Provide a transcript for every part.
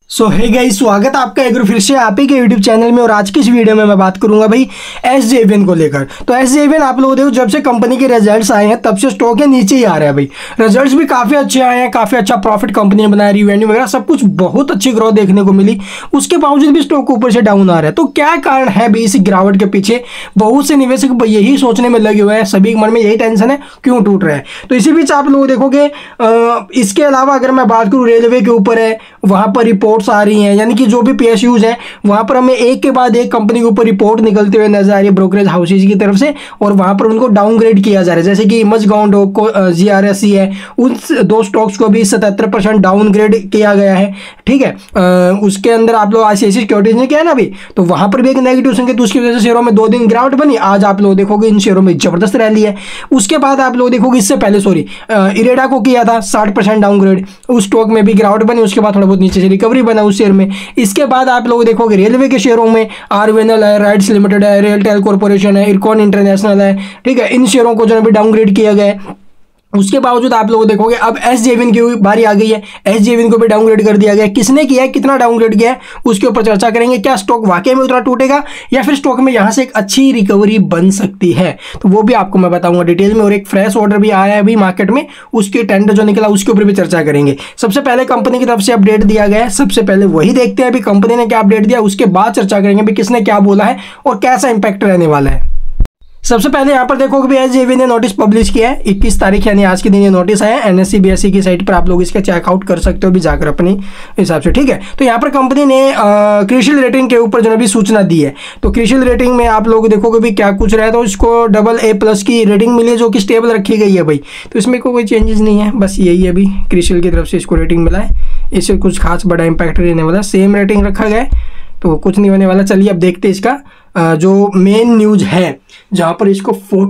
सो hey guys, स्वागत है आपका एक बार फिर से आप ही के यूट्यूब चैनल में। और आज की इस वीडियो में मैं बात करूंगा भाई एसजेवीएन को लेकर। तो एसजेवीएन आप लोग देखो, जब से कंपनी के रिजल्ट्स आए हैं तब से स्टॉक है नीचे ही आ रहा है भाई। रिजल्ट्स भी काफ़ी अच्छे आए हैं, काफ़ी अच्छा प्रॉफिट कंपनी ने बनाया, रिवेन्यू वगैरह सब कुछ बहुत अच्छी ग्रोथ देखने को मिली। उसके बावजूद भी स्टॉक ऊपर से डाउन आ रहा है। तो क्या कारण है भाई इस गिरावट के पीछे? बहुत से निवेशक यही सोचने में लगे हुए हैं, सभी के मन में यही टेंशन है क्यों टूट रहा है। तो इसी बीच आप लोग देखोगे, इसके अलावा अगर मैं बात करूँ रेलवे के ऊपर है, वहाँ पर रिपोर्ट्स आ रही हैं, यानी कि जो भी पीएसयूज है वहां पर हमें एक के बाद एक कंपनी के ऊपर रिपोर्ट निकलते हुए नजर आ रही है ब्रोकरेज हाउसेज की तरफ से, और वहां पर उनको डाउनग्रेड किया जा रहा है। जैसे कि मजगाउंड को जीआरएससी है, उन दो स्टॉक्स को भी 77% डाउनग्रेड किया गया है। ठीक है, उसके अंदर आप लोग आईसीआईसीआई सिक्योरिटीज ने किया है ना अभी, तो वहां पर भी एक नेगेटिव संकेत, उसकी वजह से शेयरों में 2 दिन गिरावट बनी। आज आप लोग देखोगे इन शेयरों में जबरदस्त रैली है। उसके बाद आप लोग देखोगे, इससे पहले इरेडा को किया था 60% डाउनग्रेड, उस स्टॉक में भी गिरावट बनी। उसके बाद थोड़ा बहुत नीचे से रिकवरी बना उस शेयर में। इसके बाद आप लोग देखोगे रेलवे के शेयरों में आरवीएनएल है, राइट्स लिमिटेड है, रेलटेल कॉर्पोरेशन है, इरकॉन इंटरनेशनल है। ठीक है, इन शेयरों को जो है डाउनग्रेड किया गया है। उसके बावजूद आप लोग देखोगे अब एसजेवीएन की बारी आ गई है, एसजेवीएन को भी डाउनग्रेड कर दिया गया है। किसने किया है, कितना डाउनग्रेड किया है, उसके ऊपर चर्चा करेंगे। क्या स्टॉक वाकई में उतना टूटेगा या फिर स्टॉक में यहां से एक अच्छी रिकवरी बन सकती है, तो वो भी आपको मैं बताऊंगा डिटेल में। और एक फ्रेश ऑर्डर भी आया है अभी मार्केट में, उसके टेंडर जो निकला उसके ऊपर भी चर्चा करेंगे। सबसे पहले कंपनी की तरफ से अपडेट दिया गया है, सबसे पहले वही देखते हैं अभी कंपनी ने क्या अपडेट दिया, उसके बाद चर्चा करेंगे भी किसने क्या बोला है और कैसा इंपैक्ट रहने वाला है। सबसे पहले यहाँ पर देखो कि एसजेवीएन ने नोटिस पब्लिश किया है 21 तारीख, यानी आज के दिन ये नोटिस आया है। एनएससी बीएसई की साइट पर आप लोग इसका चेकआउट कर सकते हो भी जाकर अपनी हिसाब से। ठीक है, तो यहाँ पर कंपनी ने क्रिशियल रेटिंग के ऊपर जो है भी सूचना दी है। तो क्रिशियल रेटिंग में आप लोग देखोगे भी क्या कुछ रहा है, तो इसको AA+ की रेटिंग मिली है जो कि स्टेबल रखी गई है भाई। तो इसमें कोई चेंजेस नहीं है, बस यही है अभी क्रिशियल की तरफ से इसको रेटिंग मिला है। इससे कुछ खास बड़ा इंपैक्ट रहने वाला, सेम रेटिंग रखा गया है तो कुछ नहीं होने वाला। चलिए अब देखते हैं इसका जो मेन न्यूज है, जहां पर इसको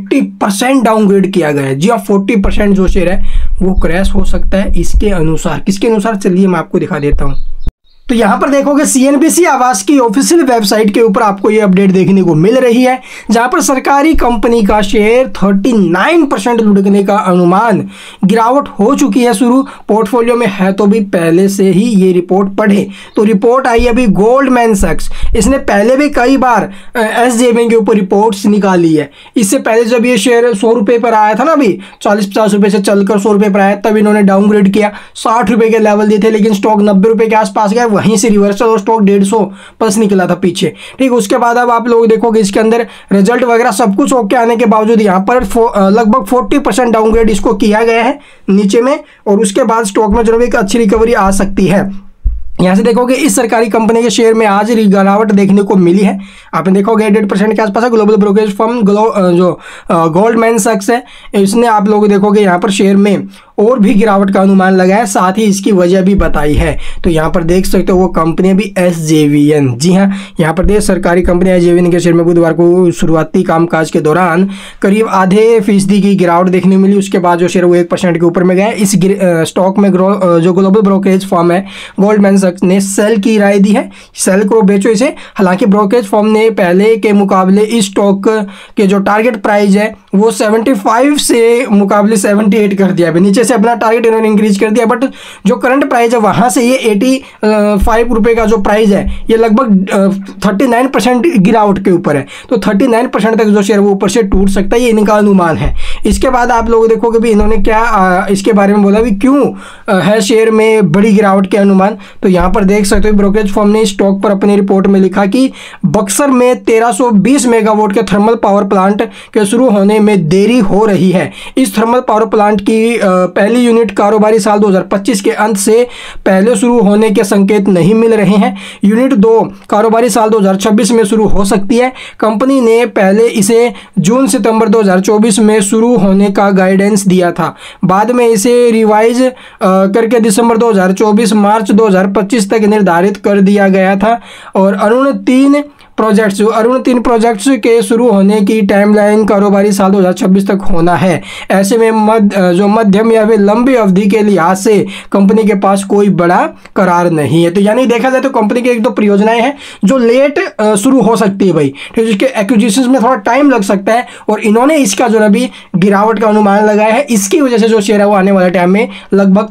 40% डाउनग्रेड किया गया है। जी हाँ, 40% जो शेयर है वो क्रैश हो सकता है इसके अनुसार। किसके अनुसार, चलिए मैं आपको दिखा देता हूं। तो यहां पर देखोगे सीएनबीसी आवास की ऑफिशियल वेबसाइट के ऊपर आपको ये अपडेट देखने को मिल रही है, जहां पर सरकारी कंपनी का शेयर 39% लुढ़कने का अनुमान, गिरावट हो चुकी है शुरू। पोर्टफोलियो में है तो भी पहले से ही ये रिपोर्ट पढ़े। तो रिपोर्ट आई अभी गोल्डमैन सैक्स, इसने पहले भी कई बार एसजेवीएन के ऊपर रिपोर्ट्स निकाली है। इससे पहले जब ये शेयर 100 रुपये पर आया था ना, अभी 40-50 रुपये से चलकर 100 रुपये पर आया, तब इन्होंने डाउनग्रेड किया, 60 रुपये के लेवल दिए थे, लेकिन स्टॉक 90 रुपये के आसपास गया, वहीं से रिवर्सल और स्टॉक 150+ निकला था पीछे। ठीक, उसके बाद अब आप लोग देखोगे इसके अंदर रिजल्ट वगैरह सब कुछ ओके आने के बावजूद यहाँ पर लगभग 40% डाउनग्रेड इसको किया गया है नीचे में, और उसके बाद स्टॉक में जो एक अच्छी रिकवरी आ सकती है। यहाँ से देखोगे इस सरकारी कंपनी के शेयर में आज गिरावट देखने को मिली है। आपने देखोगे 8% के आसपास है। ग्लोबल ब्रोकरेज फर्म जो गोल्डमैन सैक्स है, इसने आप लोग देखोगे यहाँ पर शेयर में और भी गिरावट का अनुमान लगाया, साथ ही इसकी वजह भी बताई है। तो यहाँ पर देख सकते हो वो कंपनी भी एसजेवीएन, जी हाँ, यहाँ पर देख सरकारी कंपनी एसजेवीएन के शेयर में बुधवार को शुरुआती कामकाज के दौरान करीब आधे फीसदी की गिरावट देखने मिली। उसके बाद जो शेयर वो 1% के ऊपर में गए। इस स्टॉक में जो ग्लोबल ब्रोकरेज फर्म है गोल्डमैन सैक्स ने सेल की राय दी है, सेल करो, बेचो इसे। हालांकि ब्रोकरेज फर्म ने पहले के मुकाबले इस स्टॉक के जो टारगेट प्राइस है वो 75 से मुकाबले 78 कर दिया है। नीचे से अपना टारगेट इन्होंने इंक्रीज कर दिया, बट जो करंट प्राइस है वहां से ये 85 रुपये का जो प्राइस है ये लगभग 39% गिरावट के ऊपर है। तो 39% तक जो शेयर वो ऊपर से टूट सकता है, ये इनका अनुमान है। इसके बाद आप लोग देखोगे भी इन्होंने क्या इसके बारे में बोला भी क्यों है शेयर में बड़ी गिरावट के अनुमान। तो यहाँ पर देख सकते हो ब्रोकरेज फर्म ने स्टॉक पर अपनी रिपोर्ट में लिखा कि बक्सर में 1320 मेगावाट के थर्मल पावर प्लांट के शुरू होने में देरी हो रही है। इस थर्मल पावर प्लांट की पहली यूनिट कारोबारी साल 2025 के अंत से पहले शुरू होने के संकेत नहीं मिल रहे हैं। यूनिट 2 कारोबारी साल 2026 में शुरू हो सकती है। कंपनी ने पहले इसे जून-सितंबर 2024 में शुरू होने का गाइडेंस दिया था, बाद में इसे रिवाइज करके दिसंबर 2024 मार्च 2025 तक निर्धारित कर दिया गया था। और अरुण 3 प्रोजेक्ट्स, अरुण 3 प्रोजेक्ट्स के शुरू होने की टाइमलाइन कारोबारी साल 2026 तक होना है। ऐसे में जो मध्यम या फिर लंबी अवधि के लिहाज से कंपनी के पास कोई बड़ा करार नहीं है। तो यानी देखा जाए तो कंपनी की एक दो परियोजनाएं हैं जो लेट शुरू हो सकती है भाई, ठीक है, जिसके एक्विजिशन में थोड़ा टाइम लग सकता है, और इन्होंने इसका जो अभी गिरावट का अनुमान लगाया है। इसकी वजह से जो शेयर है वो आने वाले टाइम में लगभग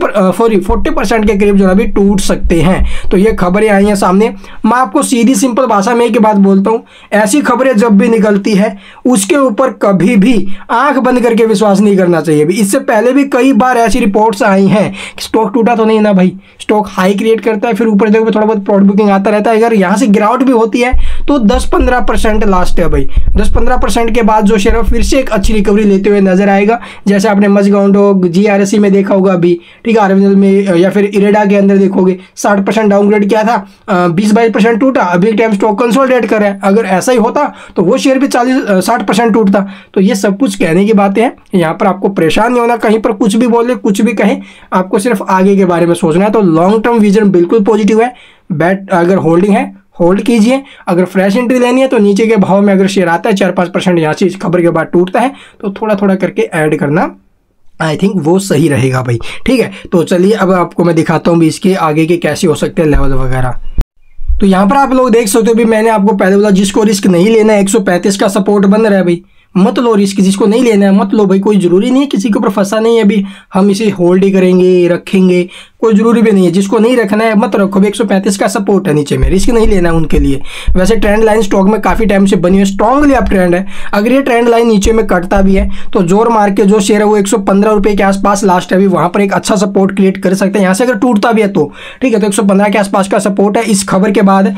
40% के करीब जो अभी टूट सकते हैं। तो ये खबरें आई हैं सामने। मैं आपको सीधी सिंपल भाषा में एक बात बोलता हूं, ऐसी खबरें जब भी निकलती है उसके ऊपर कभी भी आंख बंद करके विश्वास नहीं करना चाहिए। इससे पहले भी कई बार ऐसी रिपोर्ट्स आई हैं, स्टॉक टूटा तो नहीं ना भाई, स्टॉक हाई क्रिएट करता है, फिर ऊपर देखो थोड़ा बहुत प्रॉफिट बुकिंग आता रहता है। अगर यहां से गिरावट भी होती है तो 10-15% लास्ट है भाई। 10-15% के बाद जो शेयर है फिर से एक अच्छी रिकवरी लेते हुए नजर आएगा, जैसे आपने मजगाउंडो GRSE में देखा होगा अभी, ठीक है, आरएमएल में या फिर इरेडा के अंदर देखोगे 60% डाउनग्रेड किया था, 20-22% टूटा, अभी टाइम स्टॉक कंसोलिडेट कर रहा है। अगर ऐसा ही होता तो वो शेयर भी 40-60% टूटता। तो ये सब कुछ कहने की बातें हैं, यहाँ पर आपको परेशान नहीं होना, कहीं पर कुछ भी बोले कुछ भी कहें, आपको सिर्फ आगे के बारे में सोचना है। तो लॉन्ग टर्म विजन बिल्कुल पॉजिटिव है। बैट अगर होल्डिंग है होल्ड कीजिए, अगर फ्रेश एंट्री लेनी है तो नीचे के भाव में अगर शेयर आता है 4-5% यहाँ से इस खबर के बाद टूटता है तो थोड़ा थोड़ा करके ऐड करना, आई थिंक वो सही रहेगा भाई, ठीक है। तो चलिए अब आपको मैं दिखाता हूँ भी इसके आगे के कैसे हो सकते हैं लेवल वगैरह। तो यहाँ पर आप लोग देख सकते हो भी मैंने आपको पहले बोला जिसको रिस्क नहीं लेना है 135 का सपोर्ट बन रहा है भाई, मत लो रिस्क। जिसको नहीं लेना है मत लो भाई, कोई जरूरी नहीं है, किसी के ऊपर फंसा नहीं है अभी हम इसे होल्ड ही करेंगे रखेंगे, कोई जरूरी भी नहीं है। जिसको नहीं रखना है मत रखो, 135 का सपोर्ट है नीचे में, रिस्क नहीं लेना है उनके लिए। वैसे ट्रेंड लाइन स्टॉक में काफी टाइम से बनी हुई स्ट्रांगली अप ट्रेंड है। अगर ये ट्रेंड लाइन नीचे में कटता भी है तो जोर मार के जो शेयर है वो 115 रुपए के आसपास लास्ट है, अभी वहां पर एक अच्छा सपोर्ट क्रिएट कर सकते हैं। यहाँ से अगर टूटता भी है तो ठीक है, तो 115 के आसपास का सपोर्ट है। इस खबर के बाद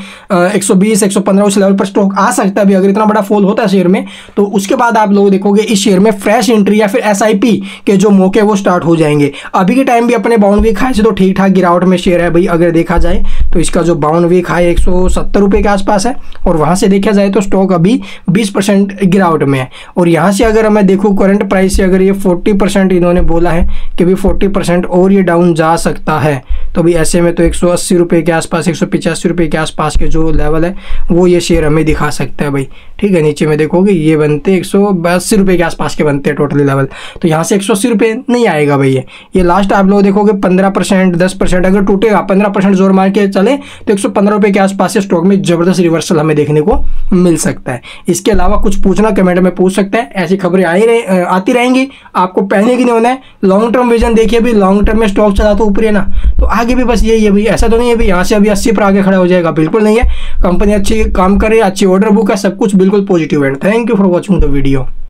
120-115 उस लेवल पर स्टॉक आ सकता है भी, अगर इतना बड़ा फॉल होता है शेयर में। तो उसके बाद आप लोग देखोगे इस शेयर में फ्रेश एंट्री या फिर SIP के जो मौके वो स्टार्ट हो जाएंगे। अभी के टाइम भी अपने बाउंड वीक हाई से तो ठीक ठाक गिरावट में शेयर है भाई। अगर देखा जाए तो इसका जो बाउंड वीक हाई 170 रुपए के आसपास है, और वहां से देखा जाए तो स्टॉक अभी 20% गिरावट में है। और यहां से अगर मैं देखूं करंट प्राइस से, अगर ये 40% इन्होंने बोला है कि भी 40% और ये डाउन जा सकता है, तो भी ऐसे में तो 180 रुपए के आसपास 185 रुपए के आसपास के जो लेवल है वो ये शेयर हमें दिखा सकता है भाई, ठीक है। नीचे में देखोगे ये बनते 182 रुपए के आसपास के बनते हैं टोटली लेवल, तो यहाँ से 180 रुपए नहीं आएगा भाई। ये लास्ट आप लोग देखोगे 15% 10% अगर टूटेगा, 15% जोर मार के चले तो 115 रुपए के आसपास से स्टॉक में जबरदस्त रिवर्सल हमें देखने को मिल सकता है। इसके अलावा कुछ पूछना कमेंट में पूछ सकते हैं, ऐसी खबरें आती रहेंगी, आपको पहले की नहीं होना है। लॉन्ग टर्म विजन देखिए भी, लॉन्ग टर्म में स्टॉक चला तो ऊपर है ना, तो आगे भी बस यही है भाई। ऐसा तो नहीं है भाई यहाँ से अभी 80 पर आगे खड़ा हो जाएगा, बिल्कुल नहीं है। कंपनी अच्छी काम करे, अच्छी ऑर्डर बुक है, सब कुछ बिल्कुल पॉजिटिव है। Thank you for watching the video.